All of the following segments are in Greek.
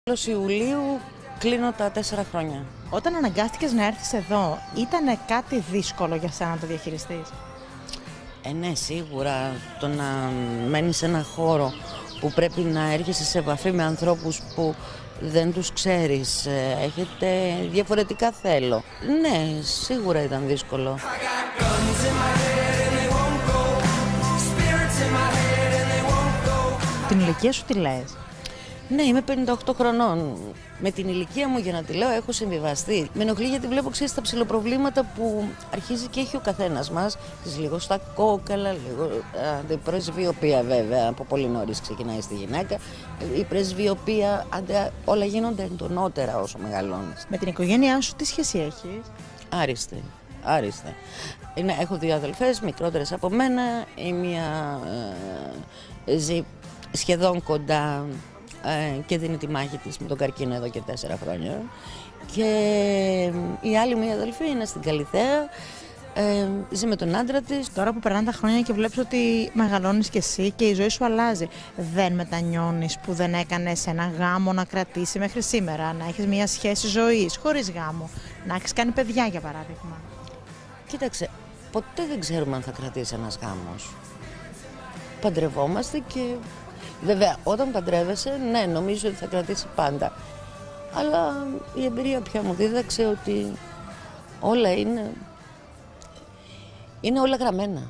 Τέλος Ιουλίου κλείνω τα 4 χρόνια. Όταν αναγκάστηκες να έρθεις εδώ, ήταν κάτι δύσκολο για σένα να το διαχειριστείς? Ναι, σίγουρα το να μένεις σε ένα χώρο που πρέπει να έρχεσαι σε επαφή με ανθρώπους που δεν τους ξέρεις, έχετε διαφορετικά θέλω. Ναι, σίγουρα ήταν δύσκολο. Την ηλικία σου τι λες? Ναι, είμαι 58 χρονών. Με την ηλικία μου, για να τη λέω, έχω συμβιβαστεί. Με ενοχλεί γιατί βλέπω, ξέρεις, τα ψηλοπροβλήματα που αρχίζει και έχει ο καθένας μας. Λίγο στα κόκαλα, λίγο η πρεσβειοποία βέβαια, από πολύ νωρίς ξεκινάει στη γυναίκα. Η πρεσβειοποία, όλα γίνονται εντονότερα όσο μεγαλώνεις. Με την οικογένειά σου τι σχέση έχεις? Άριστη. Άριστα. Έχω 2 αδελφές, μικρότερες από μένα. Η μία ζει σχεδόν κοντά και δίνει τη μάχη της με τον καρκίνο εδώ και 4 χρόνια. Και η άλλη μία αδελφή είναι στην Καλιθέα, ζει με τον άντρα της. Τώρα που περνάνε τα χρόνια και βλέπεις ότι μεγαλώνεις κι εσύ και η ζωή σου αλλάζει, δεν μετανιώνεις που δεν έκανες ένα γάμο να κρατήσει μέχρι σήμερα, να έχεις μια σχέση ζωής χωρίς γάμο, να έχεις κάνει παιδιά για παράδειγμα? Κοίταξε, ποτέ δεν ξέρουμε αν θα κρατήσει ένας γάμος. Παντρευόμαστε και βέβαια όταν παντρεύεσαι, ναι, νομίζω ότι θα κρατήσει πάντα. Αλλά η εμπειρία πια μου δίδαξε ότι όλα είναι όλα γραμμένα.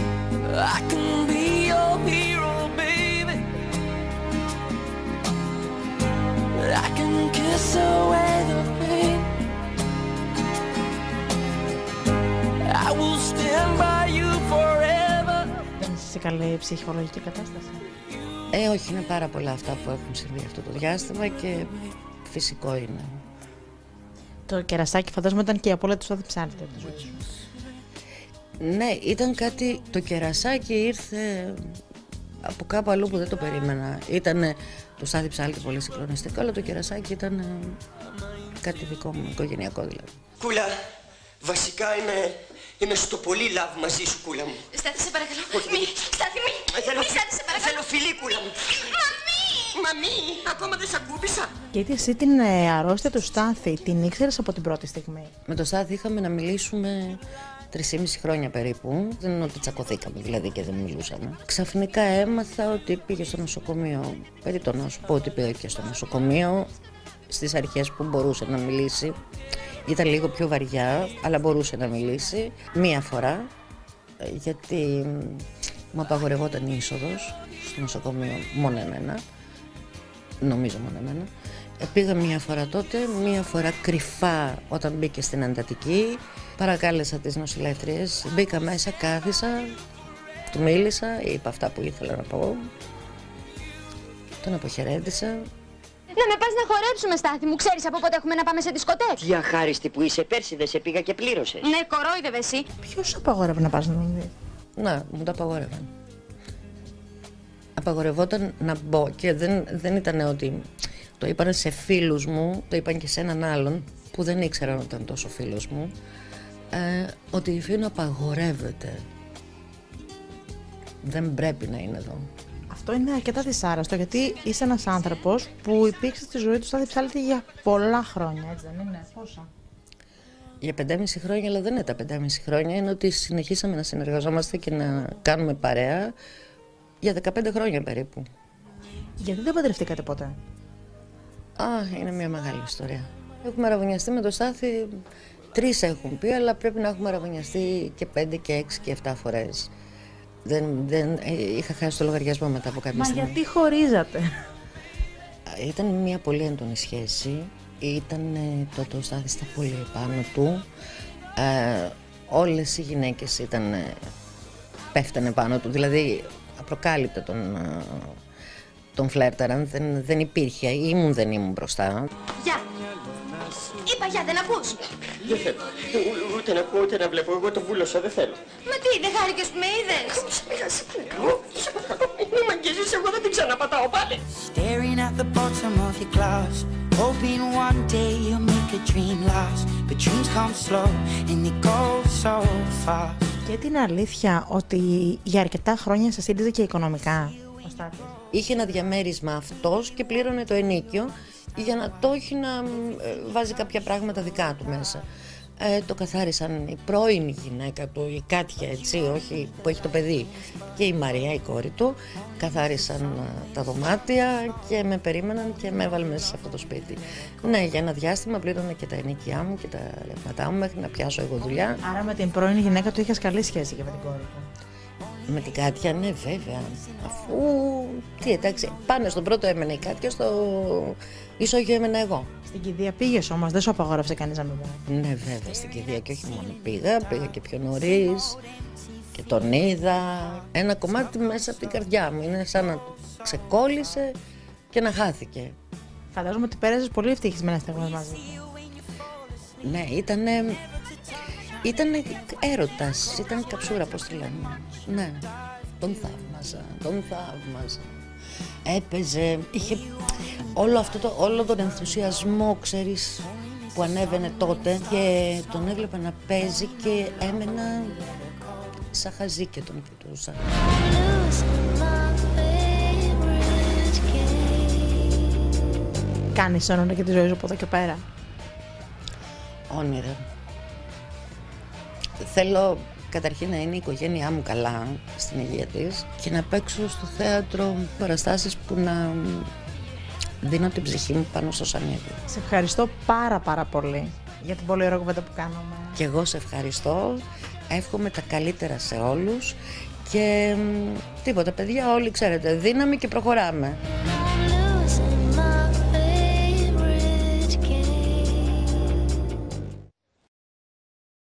Δεν είσαι σε καλή ψυχολογική κατάσταση? Όχι, είναι πάρα πολλά αυτά που έχουν συμβεί αυτό το διάστημα και φυσικό είναι. Το κερασάκι φαντάζομαι ήταν και η απώλεια του Στάθη Ψάλτη από τη ζωή σου. Ναι, ήταν κάτι, το κερασάκι ήρθε από κάπου αλλού που δεν το περίμενα. Ήτανε το Στάθη Ψάλτη πολύ συγκλονιστικό, αλλά το κερασάκι ήταν κάτι δικό μου, οικογενειακό δηλαδή. Κούλα, βασικά είμαι στο πολύ love μαζί σου, Κούλα μου. Στάθη, σε παρακαλώ. Μη, Στάθη, μη. Μη, Στάθη, σε παρακαλώ. Θέλω φιλί, Κούλα μου. Μαμί, ακόμα δεν σ' ακούμπησα. Και εσύ την αρρώστια του Στάθη την ήξερες από την πρώτη στιγμή? Με το Στάθη είχαμε να μιλήσουμε 3,5 χρόνια περίπου. Δεν είναι ότι τσακωθήκαμε δηλαδή και δεν μιλούσαμε. Ξαφνικά έμαθα ότι πήγε στο νοσοκομείο. Περίπτω να σου πω ότι πήγε και στο νοσοκομείο. Στις αρχές που μπορούσε να μιλήσει. Ήταν λίγο πιο βαριά, αλλά μπορούσε να μιλήσει. Μία φορά, γιατί μου απαγορευόταν η είσοδος στο νοσοκομείο μόνο εμένα. Νομίζω μόνο εμένα. Πήγα μία φορά τότε, μία φορά κρυφά όταν μπήκε στην εντατική. Παρακάλεσα τις νοσηλεύτριες, μπήκα μέσα, κάθισα, του μίλησα, είπα αυτά που ήθελα να πω. Τον αποχαιρέτησα. Να με πας να χορέψουμε, Στάθη μου. Ξέρεις από πότε έχουμε να πάμε σε δισκοτέκ? Τι αχάριστη που είσαι, πέρσι δεν σε πήγα και πλήρωσες. Ναι, κορόιδευε εσύ. Ποιος σου απαγόρευε να πας να τον δεις? Να, μου το απαγόρευαν. Απαγορευόταν να μπω και δεν ήταν ότι το είπαν σε φίλους μου, το είπαν και σε έναν άλλον που δεν ήξεραν ότι ήταν τόσο φίλος μου, ότι η Φίνο απαγορεύεται. Δεν πρέπει να είναι εδώ. Αυτό είναι αρκετά δυσάρεστο, γιατί είσαι ένας άνθρωπος που υπήρξε στη ζωή του Στάθη Ψάλτη για πολλά χρόνια, έτσι δεν είναι? Πόσα? Για 5,5 χρόνια, αλλά δεν είναι τα 5,5 χρόνια, είναι ότι συνεχίσαμε να συνεργαζόμαστε και να κάνουμε παρέα για 15 χρόνια περίπου. Γιατί δεν παντρευτήκατε ποτέ? Είναι μια μεγάλη ιστορία. Έχουμε αραβωνιαστεί με το Στάθη, 3 έχουν πει, αλλά πρέπει να έχουμε αραβωνιαστεί και 5 και 6 και 7 φορές. Είχα χάσει το λογαριασμό μετά από κάποια στιγμή. Μα γιατί χωρίζατε? Ήταν μια πολύ έντονη σχέση. Ήταν τότε ο Στάθης ήταν πολύ επάνω του. Όλες οι γυναίκες πέφτανε πάνω του. Δηλαδή απροκάλυπτα τον φλέρταραν. Δεν υπήρχε. Δεν ήμουν μπροστά. Γεια. Είπα γεια, δεν ακούς? Δεν θέλω. Ούτε να ακούω, ούτε να βλέπω. Εγώ το βούλωσα, δεν θέλω. Μα τι, δεν χάρηκες που με είδες? Μη μ' αγγίζεις, εγώ δεν την ξαναπατάω πάλι. Staring at the bottom of your glass, hoping one day you'll make a dream last. But dreams come slow and they go so fast. Και την αλήθεια ότι για αρκετά χρόνια σας σύντιζε και οικονομικά ο Στάθης? Είχε ένα διαμέρισμα αυτός και πλήρωνε το ενίκιο για να το έχει να βάζει κάποια πράγματα δικά του μέσα. Το καθάρισαν η πρώην γυναίκα του, η Κάτια, έτσι, όχι, που έχει το παιδί, και η Μαρία, η κόρη του. Καθάρισαν τα δωμάτια και με περίμεναν και με έβαλε μέσα σε αυτό το σπίτι. Ναι, για ένα διάστημα πλήρωνα και τα ενοικιά μου και τα ρεύματά μου μέχρι να πιάσω εγώ δουλειά. Άρα με την πρώην γυναίκα του είχες καλή σχέση και με την κόρη του? Με την Κάτια, ναι, βέβαια. Αφού, τι, εντάξει, πάνω στον πρώτο έμενε η Κάτια, στο ισόγειο έμενα εγώ. Στην κηδεία πήγες όμως, δεν σου απαγόρευσε κανείς να μην πάει? Ναι, βέβαια, στην κηδεία, και όχι μόνο πήγα και πιο νωρίς και τον είδα. Ένα κομμάτι μέσα από την καρδιά μου, είναι σαν να ξεκόλλησε και να χάθηκε. Φαντάζομαι ότι πέρασες πολύ ευτυχισμένες στιγμές μαζί. Ναι, ήταν έρωτας, ήταν καψούρα, πώς τη λένε. Ναι, τον θαύμαζα. Έπαιζε, είχε όλο τον ενθουσιασμό, ξέρεις, που ανέβαινε τότε, και τον έβλεπα να παίζει και έμενα σαν χαζή και τον κοιτούσα. Κάνεις όνειρα για τη ζωή σου από εδώ και πέρα? Όνειρα. Θέλω καταρχήν να είναι η οικογένειά μου καλά, στην υγεία της, και να παίξω στο θέατρο παραστάσεις που να δίνω την ψυχή μου πάνω στο σανίδι. Σε ευχαριστώ πάρα πολύ για την πολύ ωραία κουβέντα που κάνουμε. Και εγώ σε ευχαριστώ, εύχομαι τα καλύτερα σε όλους και τίποτα παιδιά, όλοι ξέρετε, δύναμη και προχωράμε.